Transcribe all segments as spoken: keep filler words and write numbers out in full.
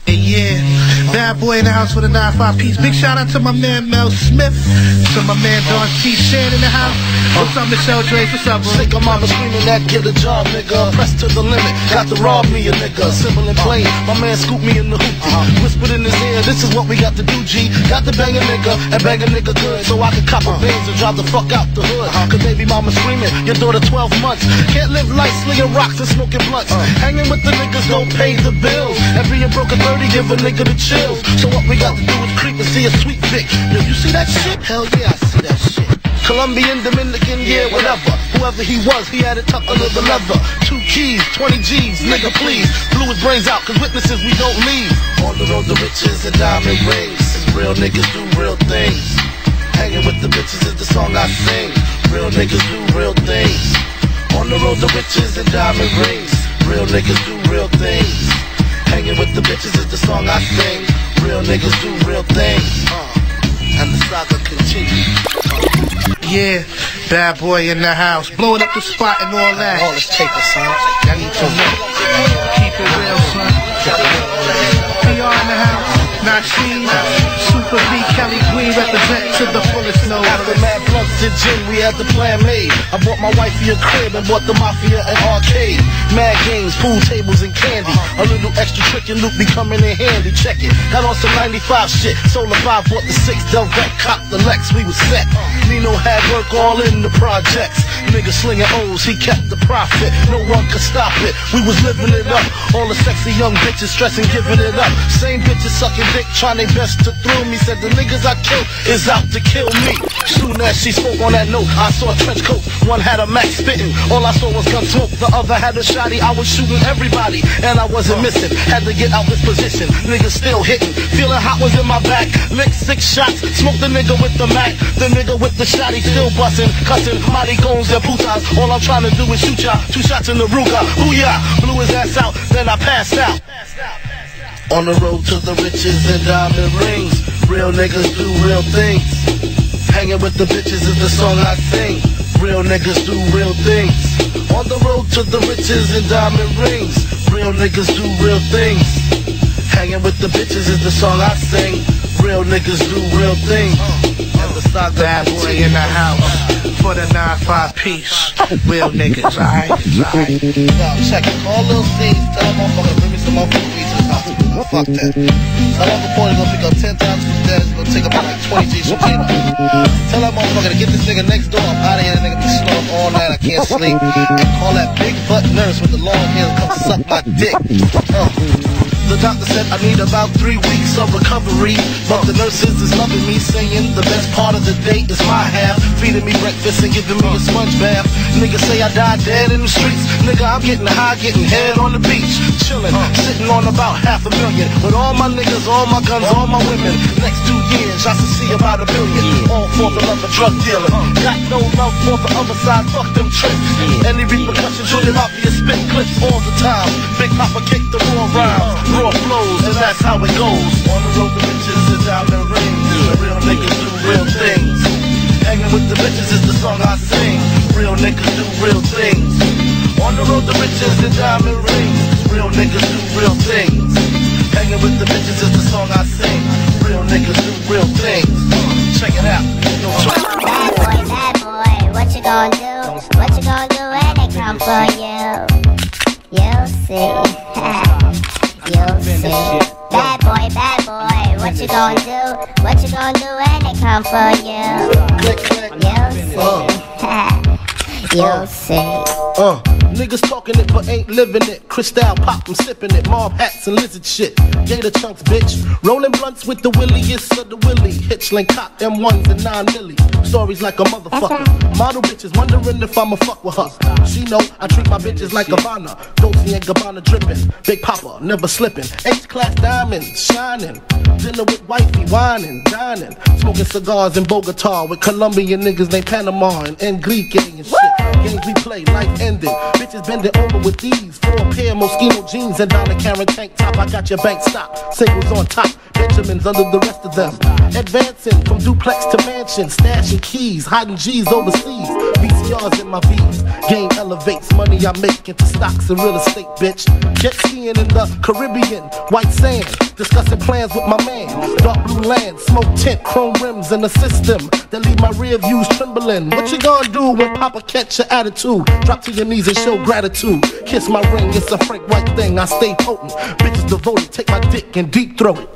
Yeah, bad boy in the house with a nine five piece. Big shout out to my man Mel Smith, to my man Don T. Shan in the house. What's up, Michelle Drake? What's up, bro? Sick of mama screaming that get a job, nigga. Pressed to the limit, got to rob me a nigga. Simple and plain, my man scooped me in the hoopty. Whispered in his ear, this is what we got to do, G. Got to bang a nigga, and bang a nigga good, so I can cop a Benz and drive the fuck out the hood. Cause baby mama screaming, your daughter twelve months. Can't live life slinging rocks and smoking blunts. Hanging with the niggas don't pay the bills. And being broke at thirty give a nigga the chills. So what we got to do is creep and see a sweet Vic. Yo, you see that shit? Hell yeah, I see that shit. Colombian, Dominican, yeah, whatever. Whoever he was, he had it tucked under the leather. Two keys, twenty G's, nigga please. Blew his brains out, cause witnesses we don't leave. On the road to riches and diamond rings. Real niggas do real things. Hanging with the bitches is the song I sing. Real niggas do real things. On the road to riches and diamond rings. Real niggas do real things. Hanging with the bitches is the song I sing. Real niggas do real things. Uh, and the saga continues. Uh. Yeah, bad boy in the house, blowing up the spot and all that. All this paper, son. I need to know. Keep it real, son. P R in the house, Nasheem, Super B, Kelly Green represent to the fullest note. After mad blunts and gin, we had the plan made. I bought my wifey a crib and bought the mafia an arcade. Mad games, pool tables and candy. A little extra trick and loot be coming in handy. Check it, got on some ninety-five shit. Solar five, bought the six, Delvet, copped the Lex, we was set. Nino had work all in the projects. Nigga slinging O's, he kept the profit. No one could stop it, we was living it up. All the sexy young bitches stressing, giving it up. Same bitches sucking dick, trying their best to thrill me. Said the niggas I killed is out to kill me. Soon as she spoke on that note, I saw a trench coat. One had a Mac spitting, all I saw was gun smoke. The other had a shotty, I was shooting everybody, and I wasn't missing. Had to get out this position, niggas still hitting. Feeling hot was in my back, licked six shots. Smoked the nigga with the Mac, the nigga with the shotty still busting. Cussing, mighty goons and putas. All I'm trying to do is shoot ya, two shots in the Ruger. Booyah, blew his ass out, then I passed out. On the road to the riches and diamond rings. Real niggas do real things. Hanging with the bitches is the song I sing. Real niggas do real things. On the road to the riches and diamond rings. Real niggas do real things. Hanging with the bitches is the song I sing. Real niggas do real things. And the saga bad boy in the house for the nine five piece. Real niggas, alright? Alright. Yo, check it. All little C's, tell them motherfucker, bring me some motherfucking weed to the house. Fuck that. Tell that motherfucker gonna pick up ten thousand from Dennis, gonna take about like twenty G's from Gino. Tell that motherfucker to get this nigga next door. I'm out of here, that nigga be snoring all night, I can't sleep. And call that big butt nurse with the long hair to come suck my dick. Uh. The doctor said I need about three weeks of recovery, but the nurses is loving me, saying the best part of the day is my half. Feeding me breakfast and giving me a sponge bath. Niggas say I died dead in the streets. Nigga, I'm getting high, getting head on the beach, chilling, sitting on about half a million with all my niggas, all my guns, all my women. Next two years, I should see about a billion. All for the love of drug dealing. Got no love for the other side. Fuck them tricks. Any repercussions, Junior Mafia spit clips all the time. Big Papa kick the raw rhymes. Raw flows, and that's how it goes. On the road to riches and diamond rings. Real niggas do real things. Hanging with the bitches is the song I sing. Real niggas do real things. On the road to riches and diamond rings. Real niggas do real things. Hanging with the bitches is the song I sing. Real niggas do real things. Check it out. Bad boy, bad boy, what you gonna do? What you gonna do when they come for you? You'll see. You'll see. Bad boy, bad boy, what you gonna do? What you gonna do when they come for you? You'll see. You'll see. Uh, niggas talking it but ain't living it. Cristal pop, I'm sipping it. Mob hats and lizard shit. Gator chunks, bitch. Rolling blunts with the williest of the willy. Hitchlink cop M ones and nine milli. Stories like a motherfucker. Model bitches wondering if I'ma fuck with her. She know I treat my bitches like Gabbana. Dolce and Gabbana dripping. Big Papa never slipping. H-class diamonds shining. Dinner with wifey whining, dining. Smoking cigars in Bogota with Colombian niggas named Panama and Enrique and shit. Games we play, life ended. Bitches bending over with these. Four pair Moschino jeans and Donna Karen tank top. I got your bank stop. Singles on top. Benjamins under the rest of them. Advancing from duplex to mansion. Stashing keys. Hiding G's overseas. V C Rs in my V's. Game elevates. Money I make into stocks and real estate, bitch. Jet skiing in the Caribbean. White sand. discussing plans with my man. Dark blue land, smoke tint, chrome rims in the system that leave my rear views trembling. What you gonna do when Papa catch your attitude? Drop to your knees and show gratitude. Kiss my ring, it's a Frank White thing. I stay potent. Bitches devoted, take my dick and deep throat it.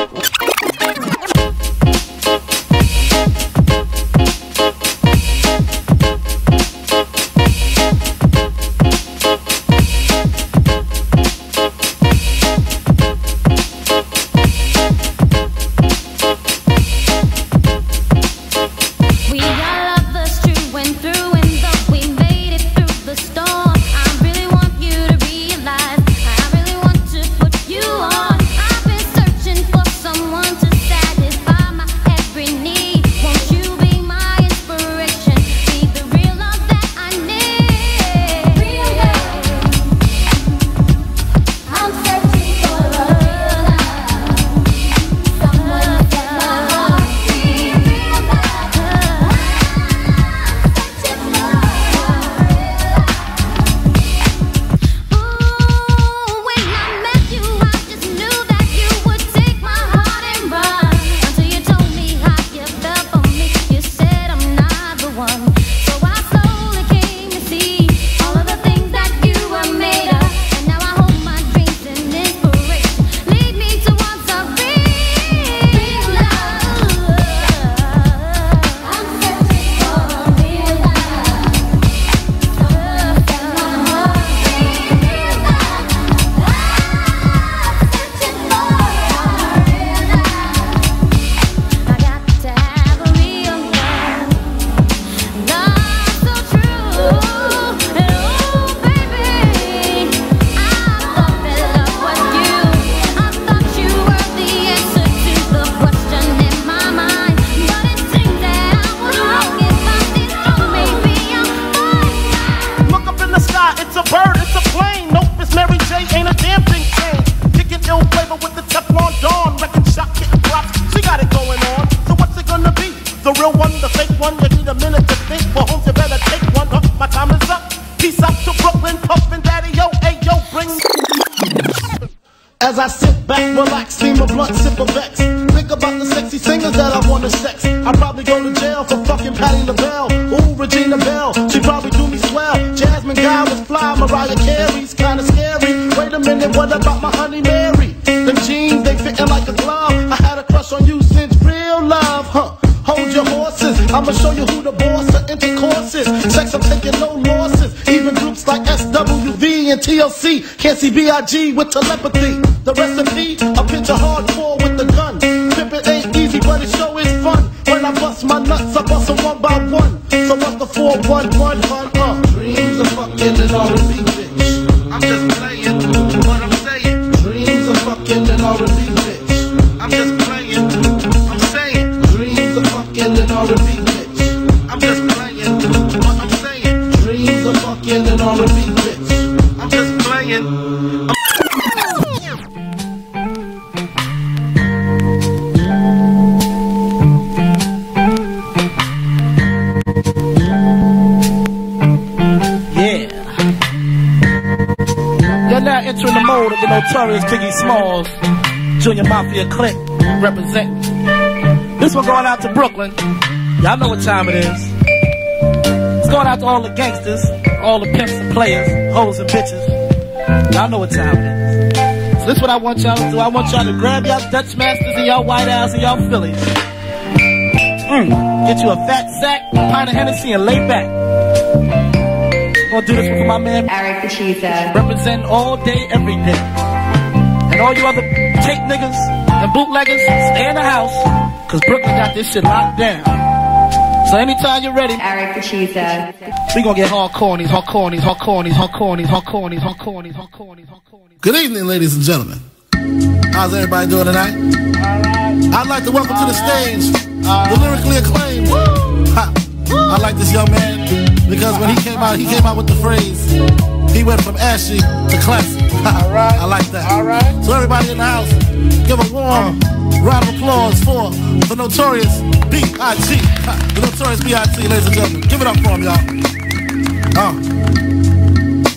As I sit back, relax, steam a blunt, sip a Vex. Think about the sexy singers that I wanna sex. I'd probably go to jail for fucking Patti LaBelle. Ooh, Regina Belle, she probably do me swell. Jasmine Guy was fly, Mariah Carey's kinda scary. Wait a minute, what about my honey Mary? Them jeans, they fitting like a glove. I had a crush on you since real love, huh? Hold your horses, I'ma show you who the boss of intercourse is. Sex, I'm taking no losses. Even groups like S W V and T L C can't see B I G with telepathy. The recipe, a pinch of hardcore with the gun. Pimpin' ain't easy, but it sure is fun. When I bust my nuts, I bust them one by one. So what's the four one one one, uh? Dreams of fucking and R and B, bitch. I'm just playing what I'm saying. Dreams of fucking and R and B, bitch. I'm just playing, I'm saying. Dreams of fucking and R and B, bitch. I'm just playing what I'm saying. Dreams of fucking and R and B, bitch. I'm just playing. Now entering the mode of the notorious Biggie Smalls, Junior Mafia clique, representing. This one going out to Brooklyn. Y'all know what time it is. It's going out to all the gangsters, all the pimps and players, hoes and bitches. Y'all know what time it is. So this is what I want y'all to do. I want y'all to grab y'all Dutch Masters and y'all White Owls and y'all Phillies. Mm. Get you a fat sack, a pint of Hennessy, and lay back. Gonna do this one for my man Eric Pachisa, representing all day, every day. And all you other tape niggas and bootleggers, stay in the house, cause Brooklyn got this shit locked down. So anytime you're ready, Eric Pachisa, we gonna get hardcore, hardcore, hardcore, hardcore, hardcore, hardcore, hardcore, hardcore, hardcore. Good evening, ladies and gentlemen. How's everybody doing tonight? Alright. I'd like to welcome all to the right. stage all the lyrically acclaimed. Ha. I like this young man because when he came out, he came out with the phrase, he went from ashy to classy. All right. I like that. All right. So everybody in the house, give a warm round of applause for the notorious B I G The notorious B I G, ladies and gentlemen. Give it up for him, y'all. Uh.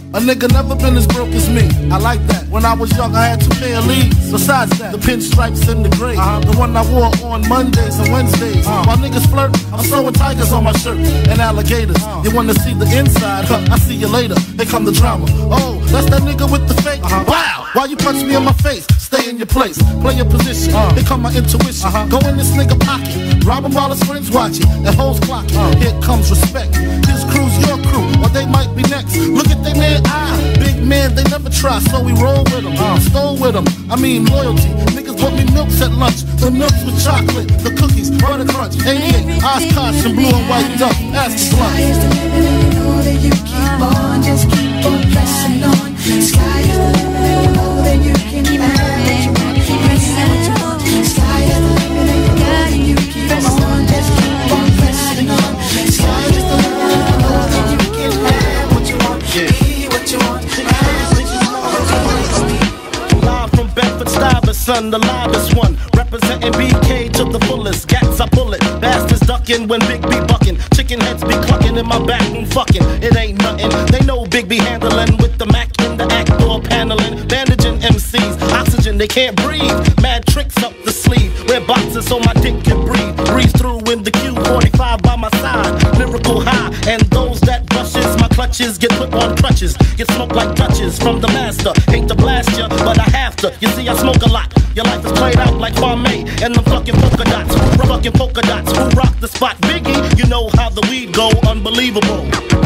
A nigga never been as broke as me. I like that. When I was young, I had two pair of leads. Besides that, the pinstripes and the gray. Uh-huh. The one I wore on Mondays and Wednesdays. Uh-huh. While niggas flirt, I'm sewing tigers on my shirt and alligators. Uh-huh. You wanna see the inside? Huh, I see you later. Here come the drama. Oh, that's that nigga with the fake. Uh-huh. Wow! Why you punch me in my face? Stay in your place. Play your position. Uh-huh. Here come my intuition. Uh-huh. Go in this nigga pocket. Rob him while his friends watching. And hoes clocking. Uh-huh. Here comes respect. His crew's your crew, or they might be next. Look at they man eye. Big man, they never try, so we roll with them. Uh, stole with them. I mean loyalty. Niggas bought me milks at lunch. The milks with chocolate, the cookies, butter crunch, eighty-eight, Oshkosh, and blue and white duck. Ask the blunt. Sky is the limit, and you know that you keep on, just keep on pressing on. Sky is the limit, and you know that you can have what you want, pressing what you want. Sky is the limit, and you know that you keep on, just keep on pressing on. Sky is the limit, and you know that you can have what you want, be what you want, have what you want. Live from Bedford Stuyvesant, the livest one. Representing B K to the fullest. Gats I pull it. Bastards ducking when Big B bucking. Chicken heads be clucking in my back room fucking. It ain't nothing. They know Big B handling with the Mac in the act door paneling. Bandaging M Cs. Oxygen, they can't breathe. Mad tricks up the sleeve. Wear boxes so my dick can breathe. Breeze through in the Q forty-five by my side. Lyrical high. And those that brushes my clutches get put on crutches. Get smoked like Dutches from the master. Hate to blast ya, but I have to. You see, I smoke a lot. Your life is played out like Farmay and the fucking polka dots. Fucking polka dots. Who rock the spot? Biggie, you know how the weed go. Unbelievable.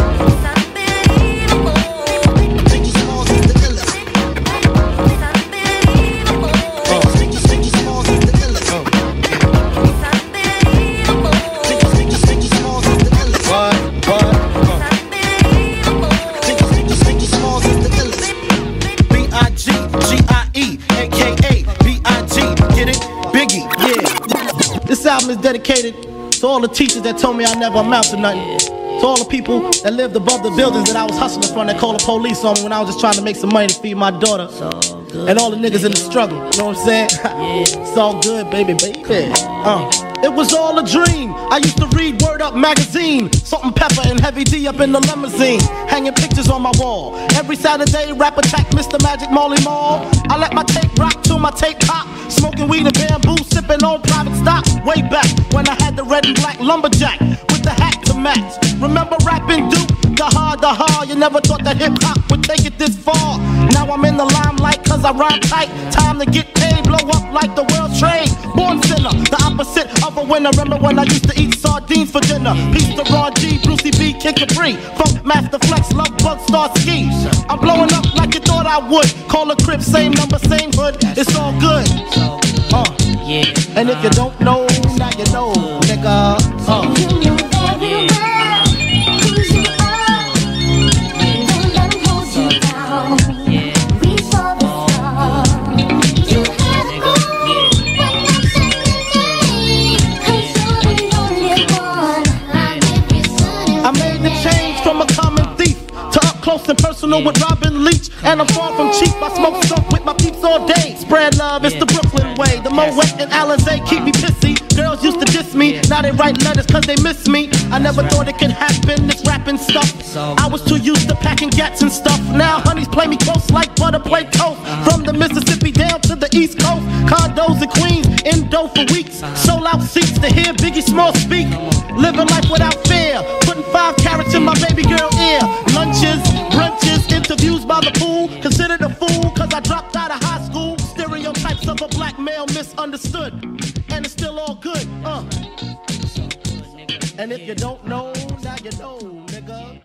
This album is dedicated to all the teachers that told me I never amount to nothing. To all the people that lived above the buildings that I was hustling from that called the police on me when I was just trying to make some money to feed my daughter. And all the niggas in the struggle, you know what I'm saying? It's all good, baby, baby. Uh. It was all a dream. I used to read Word Up magazine. Salt and Pepper and Heavy D up in the limousine. Hanging pictures on my wall. Every Saturday, rap attack Mister Magic Molly Mall. I let my tape rock till my tape pop. Smoking weed and bamboo, sipping on private stock. Way back when I had the red and black lumberjack with the hat to match. Remember rapping Duke? The hard, the hard. You never thought that hip hop would take it this far. Now I'm in the limelight cause I rhyme tight. Time to get paid, blow up like the world trade. Born sinner, the opposite of a winner. Remember when I used to eat sardines for dinner? Peace to Ron G, Brucey B, Kid Capri, Funk Master Flex, Love Bug, Star Ski. I'm blowing up like you thought I would. Call a crib, same number, same hood. It's all good. Uh, yeah. And if you don't know, now you know, nigga. Uh. Close and personal with Robin Leach, and I'm far from cheap. I smoke skunk with my peeps all day. Spread love, it's the Brooklyn way. The Moet and Alizé keep me pissy. Girls used to diss me, now they write letters cause they miss me. I never thought it could happen, this rapping stuff. I was too used to packing gats and stuff. Now honeys play me close like butter play toast. From the Mississippi down to the East Coast, condos in Queens, indo for weeks. Sold out seats to hear Biggie Small speak. Living life without fear, putting five carats in my baby girl ear. Lunches, brunches, interviews by the pool. Considered a fool cause I dropped out of high school. Stereotypes of a black male misunderstood. And it's still all good, uh. And if you don't know, now you know, nigga.